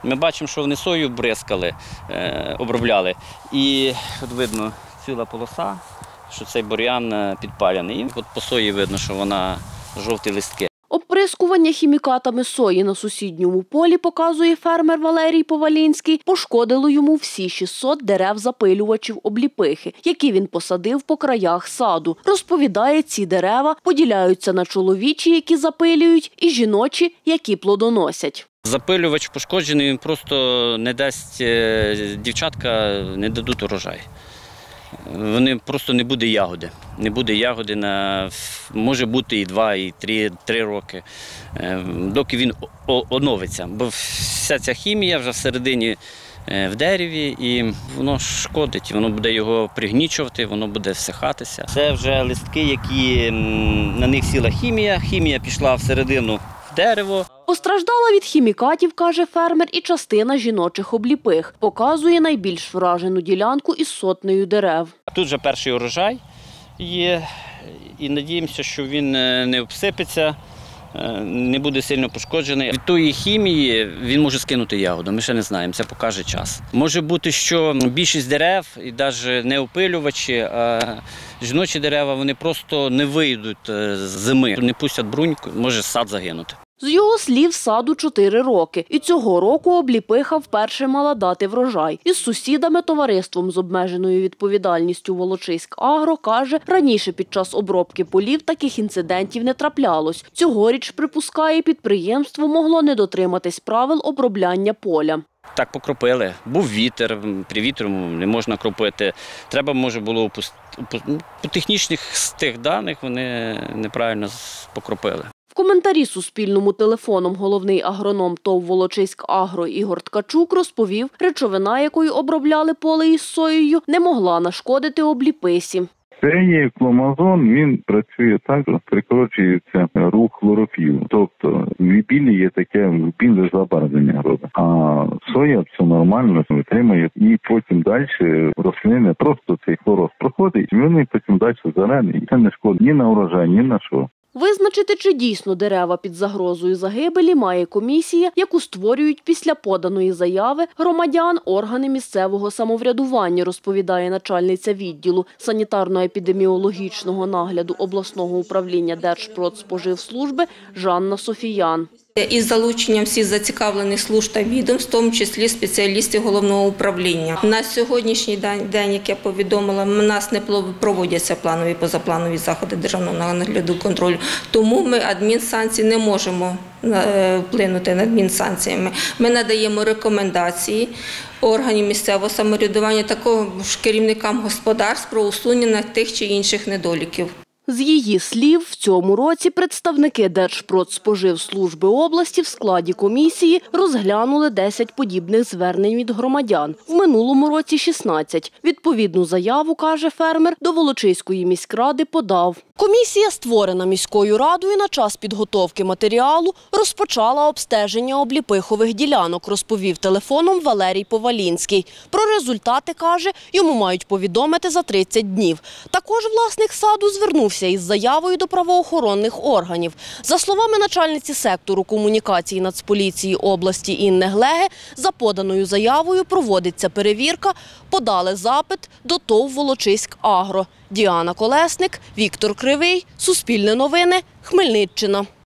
Ми бачимо, що вони сою бризкали, обробляли. І от видно ціла полоса, що цей бур'ян підпалений. І от по сої видно, що вона жовті листки. Обприскування хімікатами сої на сусідньому полі, показує фермер Валерій Повалінський, пошкодило йому всі 600 дерев-запилювачів обліпихи, які він посадив по краях саду. Розповідає, ці дерева поділяються на чоловічі, які запилюють, і жіночі, які плодоносять. Запилювач пошкоджений, він просто не дасть, дівчатка не дадуть урожай. Вони просто не буде ягоди. Не буде ягоди, може бути і 2, і 3 роки, доки він оновиться. Бо вся ця хімія вже всередині в дереві, і воно шкодить, воно буде його пригнічувати, воно буде всихатися. Це вже листки, які на них сіла хімія, хімія пішла всередину в дерево. Постраждала від хімікатів, каже фермер, і частина жіночих обліпих. Показує найбільш вражену ділянку із сотнею дерев. Тут вже перший урожай є, і надіємося, що він не обсипеться, не буде сильно пошкоджений. Від тої хімії він може скинути ягоду, ми ще не знаємо, це покаже час. Може бути, що більшість дерев, і навіть не опилювачі, а жіночі дерева, вони просто не вийдуть з зими, не пустять бруньку, може сад загинути. З його слів, саду 4 роки. І цього року обліпиха вперше мала дати врожай. Із сусідами, товариством з обмеженою відповідальністю «Волочиськ-Агро», каже, раніше під час обробки полів таких інцидентів не траплялось. Цьогоріч, припускає, підприємство могло не дотриматись правил обробляння поля. Так покропили. Був вітер, при вітру не можна кропити. Треба, може, було по технічних з тих даних вони неправильно покропили. В коментарі Суспільному телефоном головний агроном ТОВ «Волочиськ-Агро» Ігор Ткачук розповів, речовина, якою обробляли поле із соєю, не могла нашкодити обліписі. Це є кломазон, він працює так, що прикорочується рух хлорофілу. Тобто в білі є таке біле забарвлення робить. А соя все нормально витримує. І потім далі рослини просто цей хлороф проходить, і вони потім далі зелені. І це не шкодить ні на урожай, ні на що. Визначити, чи дійсно дерева під загрозою загибелі, має комісія, яку створюють після поданої заяви громадян органи місцевого самоврядування, розповідає начальниця відділу санітарно-епідеміологічного нагляду обласного управління Держпродспоживслужби Жанна Софіян. Із залученням всіх зацікавлених служб та відомств, в тому числі спеціалістів головного управління. На сьогоднішній день, як я повідомила, у нас не проводяться планові і позапланові заходи державного нагляду контролю. Тому ми адмінсанкції не можемо вплинути на адмінсанкціями. Ми надаємо рекомендації органів місцевого самоврядування, також керівникам господарств про усунення тих чи інших недоліків. З її слів, в цьому році представники Держпродспоживслужби області в складі комісії розглянули 10 подібних звернень від громадян. В минулому році – 16. Відповідну заяву, каже фермер, до Волочиської міськради подав. Комісія, створена міською радою на час підготовки матеріалу, розпочала обстеження обліпихових ділянок, розповів телефоном Валерій Повалінський. Про результати, каже, йому мають повідомити за 30 днів. Також власник саду звернувся із заявою до правоохоронних органів. За словами начальниці сектору комунікації Нацполіції області Інни Глеги, за поданою заявою проводиться перевірка, подали запит до ТОВ «Волочиськ-Агро». Діана Колесник, Віктор Кривий, Суспільне новини, Хмельниччина.